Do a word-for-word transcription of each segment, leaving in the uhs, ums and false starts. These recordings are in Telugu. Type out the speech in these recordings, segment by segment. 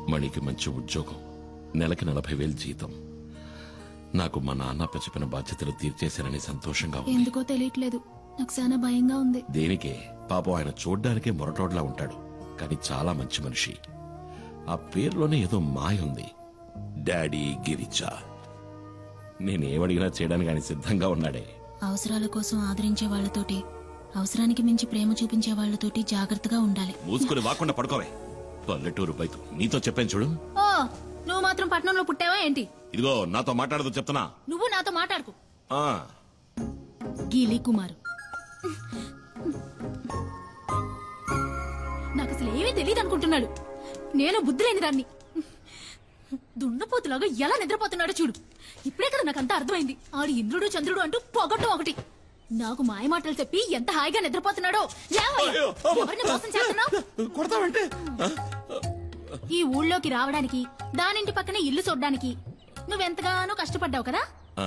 మణికి మంచి ఉద్యోగం, నెలకి నలభై వేలు జీతం. నాకు మా నాన్న చెప్పిన బాధ్యతలు తీర్చేశానని సంతోషంగా ఉంది. ఎందుకో తెలియట్లేదు, నాకు చాలా భయంగా ఉంది. దేనికే? పాపం ఆయన చూడ్డానికే మొరటోడ్లా ఉంటాడు, కానీ చాలా మంచి మనిషి. ఆ పేరులోనే ఏదో మాయ ఉంది, డాడీ గిరిజా. నేనేమడిగినా చేయడానికి ఆయన సిద్ధంగా ఉన్నాడే. అవసరాల కోసం ఆదరించే వాళ్లతోటి, అవసరానికి మించి ప్రేమ చూపించే వాళ్లతోటి జాగ్రత్తగా ఉండాలి. మూసుకుని వాకుండా పడుకోవే. పల్లెటూరు బయట నీతో చెప్పాను చూడు. ఓ, నువ్వు మాత్రం పట్టణంలో పుట్టావా ఏంటి? ఇదిగో నాతో మాట్లాడదు చెప్తున్నా. నువ్వు నాతో మాట్లాడుకో. ఆ గీలి కుమారు, నాకు అసలు ఏమీ తెలియదు అనుకుంటున్నాడు. నేను బుద్ధి లేని దాన్ని. దున్నపోతులాగా ఎలా నిద్రపోతున్నాడో చూడు. ఇప్పుడే కదా నాకంతా అర్థమైంది. ఆడు ఇంద్రుడు చంద్రుడు అంటూ పొగట్టం ఒకటి. నాకు మాయ మాటలు చెప్పి ఎంత హాయిగా నిద్రపోతున్నాడో. ఎవరిని మోసం చేస్తున్నావు? ఈ ఊళ్ళోకి రావడానికి, దానింటి పక్కనే ఇల్లు చూడ్డానికి నువ్వెంతగానో కష్టపడ్డావు కదా.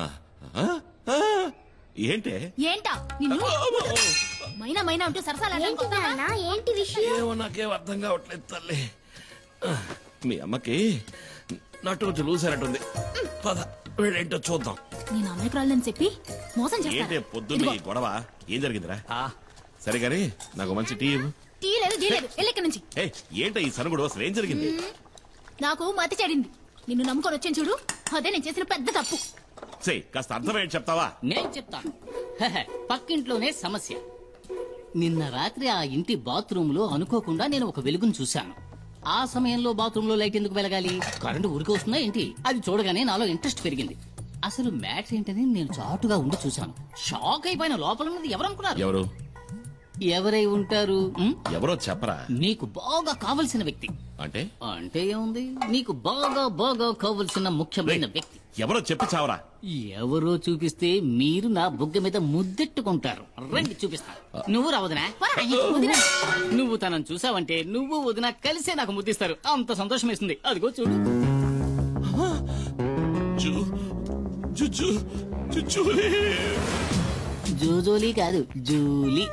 ఏంటే ఏంటా నిన్ను మైనా మైనా అంటూ సరసాలంటే ఏమో నాకేం అర్థం కావట్లేదు తల్లి. మీ అమ్మకి నటు చూసారట్టుంది. పద వీళ్ళేంటో చూద్దాం. నేను అమాయకురాలని చెప్పి మోసం ఏంటే పొద్దున్న ఈ గొడవ? ఏం జరిగిందిరా? సరే గాని నాకు మంచి టీ ఇవ్వు. టీ లేదు టీ లేదు, వెళ్ళి ఇక్కడి నుంచి. ఏంటో ఈ సనుగుడు? అసలు ఏం జరిగింది? నాకు మతి చెడింది. నిన్ను నమ్ముకొని వచ్చాను చూడు, అదే నేను చేసిన పెద్ద తప్పు. సే కాస్త అర్థమేంటి చెప్తావా? నేను చెప్తాను. పక్కింట్లోనే సమస్య. నిన్న రాత్రి ఆ ఇంటి బాత్రూమ్ లో అనుకోకుండా నేను ఒక వెలుగును చూశాను. ఆ సమయంలో బాత్రూమ్ లో లైట్ ఎందుకు వెలగాలి? కరెంటు ఊరికి వస్తుందా ఏంటి? అది చూడగానే నాలో ఇంట్రెస్ట్ పెరిగింది. అసలు మ్యాటర్ ఏంటని నేను చాటుగా ఉండి చూశాను. షాక్ అయిపోయిన. లోపల ఉన్నది ఎవరనుకున్నారు? ఎవరు? ఎవరై ఉంటారు? ఎవరో చెప్పరా. నీకు బాగా కావలసిన వ్యక్తి. అంటే అంటే ఏముంది, నీకు బాగా బాగా కావలసిన ముఖ్యమైన వ్యక్తి. ఎవరో చెప్పి చావరా. ఎవరో చూపిస్తే మీరు నా బుగ్గ మీద ముద్దెట్టుకుంటారు. రండి చూపిస్తా. నువ్వు రా వదినా. నువ్వు తనను చూసావంటే నువ్వు వదినా కలిసే నాకు ముద్దిస్తారు. అంత సంతోషం వేస్తుంది. అదిగో చూడు. జూజోలీ కాదు, జూలీ.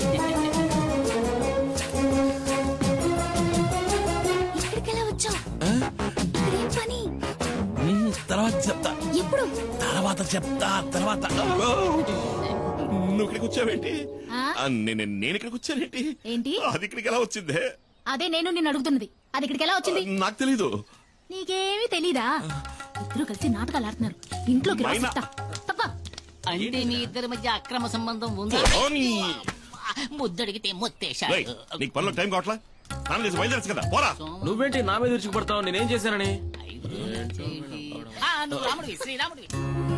ఇక్కడికెలా వచ్చావు? పని తర్వాత చెప్తా. ఎప్పుడు? తర్వాత చెప్తా. తర్వాత నువ్వు ఇక్కడికి వచ్చావేంటి? నేను ఇక్కడికి వచ్చానేంటి? ఏంటి? అది ఇక్కడికి ఎలా వచ్చిందే? అదే నేను నిన్ను అడుగుతున్నది. అది ఇక్కడికి ఎలా వచ్చింది? నాకు తెలీదు. నీకేమీ తెలీదా? ఇద్దరు కలిసి నాటకాలు ఆడుతున్నారు. ఇంట్లోకి తప్ప. అంటే మీ ఇద్దరి మధ్య అక్రమ సంబంధం ఉంది. ముద్దడిగితే మొత్తేశాడు. నీకు పనులకు టైం కావట్లా? స్నానం చేసి బయలుదేరచ్చు కదా, పోరా. నువ్వేంటి నా మీద విరుచుకుపడతావు? నేనేం చేశానని? రాముడివి, శ్రీరాముడివి.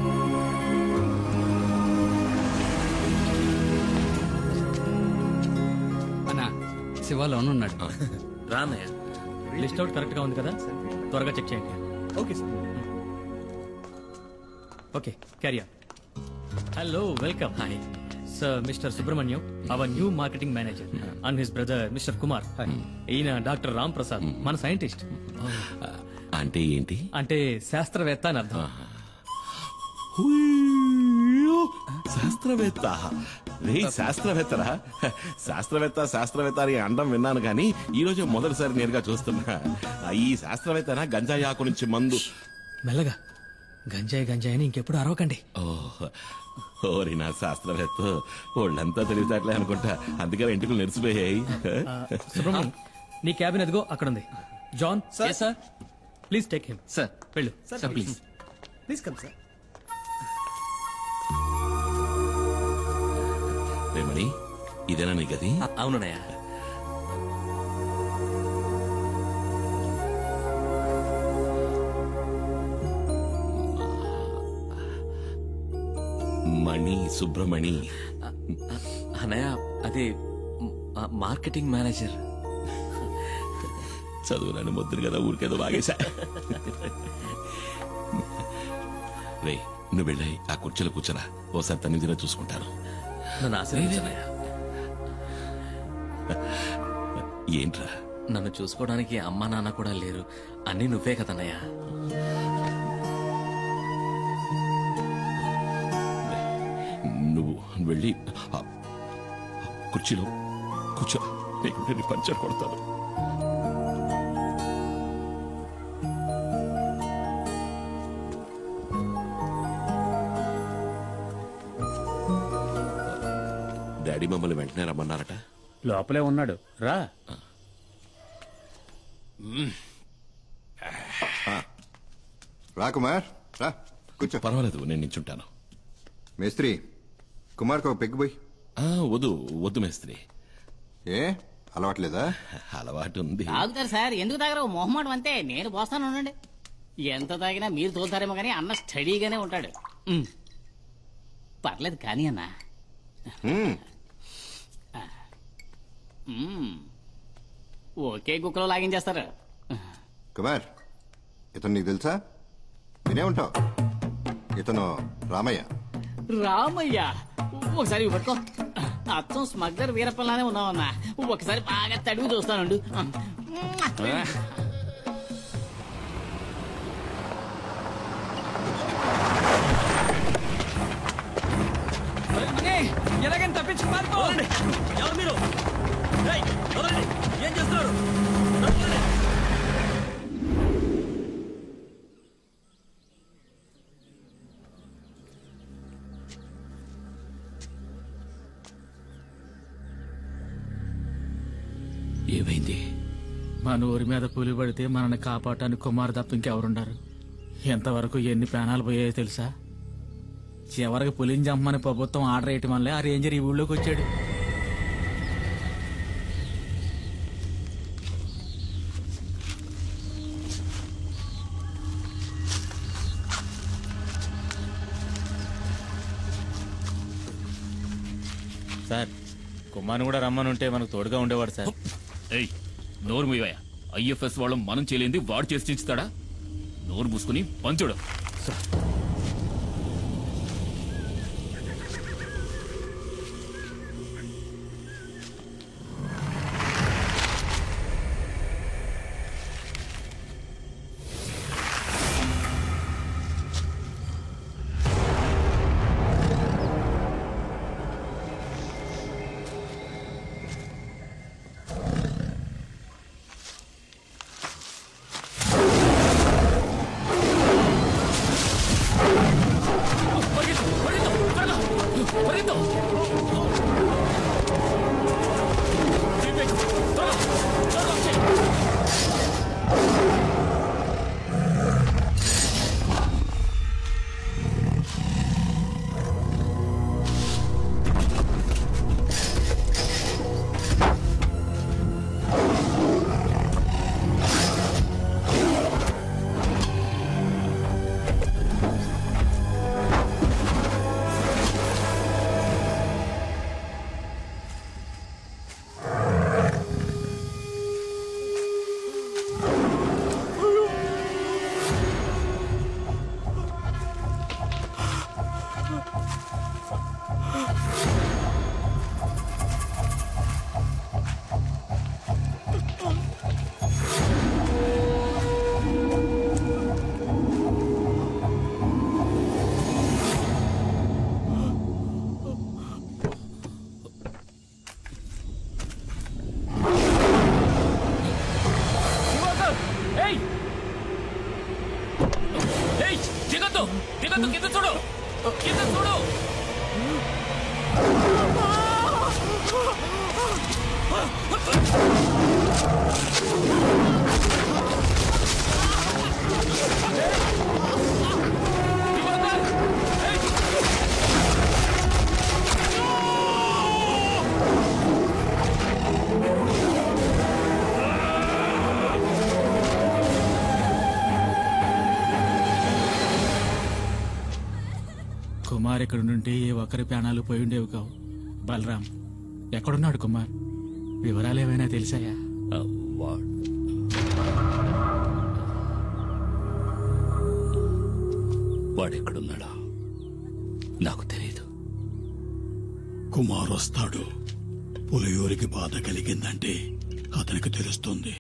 అన్నా శివ లోన్ ఉన్నాడు. రానయ్య. లిస్ట్ అవుట్ కరెక్ట్ గా ఉంది కదా? త్వరగా చెక్ చేయండి. Okay sir. Okay, carry on. Hello, welcome. Hi sir, mister Subrahmanyam, our new marketing manager, and his brother mister Kumar. ఈయన డాక్టర్ రామ్ ప్రసాద్, మన సైంటిస్ట్. అంటే ఏంటి? అంటే శాస్త్రవేత్త అని అర్థం. శాస్త్రవేత్త? శాస్త్రవేత్తరా? శాస్త్రవేత్త శాస్త్రవేత్త అని అండం విన్నాను కానీ ఈ రోజు మొదటిసారి నేరుగా చూస్తున్నా. ఈ శాస్త్రవేత్తనా గంజాయి ఆకు నుంచి మందు? మెల్లగా. గంజాయి గంజాయి అని ఇంకెప్పుడు అరవకండి. ఓరి నా శాస్త్రవేత్త, వాళ్ళంతా తెలివితేటలే అనుకుంటా, అందుకే ఇంటికి నెరిసిపోయాయి. సుబ్రహ్మణ్యం, నీ క్యాబిన్ ఎదుగో అక్కడ ఉంది. John sir, please take him. Sir వెళ్ళు sir, please please come sir. Remani, ఇదేనా నీ గది? అవునయ్య. మణి, సుబ్రమణి. అన్నయ్య, అది మార్కెటింగ్ మేనేజర్. చదువులను ముద్దురు కదా, ఊరికేదో బాగేశా. రే, నువ్వు వెళ్ళాయి ఆ కుర్చీలో కూర్చోరా, ఓసారి తనిదిరా చూసుకుంటాను. నన్ను ఆశీర్వదించనయ్య. ఏంట్రా? నన్ను చూసుకోవడానికి అమ్మా నాన్న కూడా లేరు. అన్నీ నువ్వే కదన్నయ్య. నువ్వు వెళ్ళి కుర్చీలో కూర్చో, నీకు పంచర్ కొడతాను. డాడీ మమ్మల్ని వెంటనే రమ్మన్నారట. లోపలే ఉన్నాడు, రా. రా కుమార్, రా కూర్చో. పర్వాలేదు, నేను నించుంటాను. మేస్త్రి, కుమార్కి ఒక పెగ్గు పోయి. ఆ, వద్దు వద్దు మేస్త్రి. ఏ అలవాట్లేదా? అలవాటు ఉంది. తాగుతారు సార్, ఎందుకు తాగరు? మొహమాటం అంతే. నేను పోస్తాను ఉండండి. ఎంత తాగినా మీరు తోలుతారేమో కానీ అన్న స్టడీగానే ఉంటాడు. ఉమ్. పర్లేదు కానీ అన్న. మ్మ్. ఉమ్. ఒకే కుక్కలో లాగించేస్తారు. కుమార్, ఇతను నీకు తెలుసా? వినే ఉంటావు. ఇతను రామయ్య. రామయ్య, ఒకసారి ఇవి పట్టుకో. అచ్చం స్మగ్లర్ వీరప్పలానే ఉన్నావన్నా. ఒకసారి బాగా తడివి చూస్తానుండు. ఎలాగైనా తప్పించి పారిపో. ఎవరు మీరు? ఏయ్, వదలండి. ఏం చేస్తున్నారు? ఏమైంది? మన ఊరి మీద పులి పడితే మనల్ని కాపాడటానికి కుమార్ తప్ప ఇంకెవరుండారు? ఎంతవరకు ఎన్ని ప్రాణాలు పోయాయో తెలుసా? చివరికి పులిని చంపమని ప్రభుత్వం ఆర్డర్ వేయటం వల్లే ఆ రేంజర్ ఈ ఊళ్ళోకి వచ్చాడు. సార్, కుమార్ని కూడా రమ్మని ఉంటే మనకు తోడుగా ఉండేవాడు సార్. ఏయ్, నోరు మూయవయ్యా. ఐఎఫ్ఎస్ వాళ్ళు మనం చేయలేంది వాడు చేసి చించుతాడా? నోరు మూసుకుని పంచుడు. దిగద్దు దిగద్దు కింద చూడు కింద చూడు. కుమార్ ఇక్కడ నుండి ఏ ఒక్కరి ప్రాణాలు పోయి ఉండేవి కావు. బలరాం ఎక్కడున్నాడు? కుమార్ వివరాలు ఏమైనా తెలిసాయా? వాడెక్కడున్నాడా నాకు తెలియదు. కుమార్ వస్తాడు. పులియూరికి బాధ కలిగిందంటే అతనికి తెలుస్తుంది.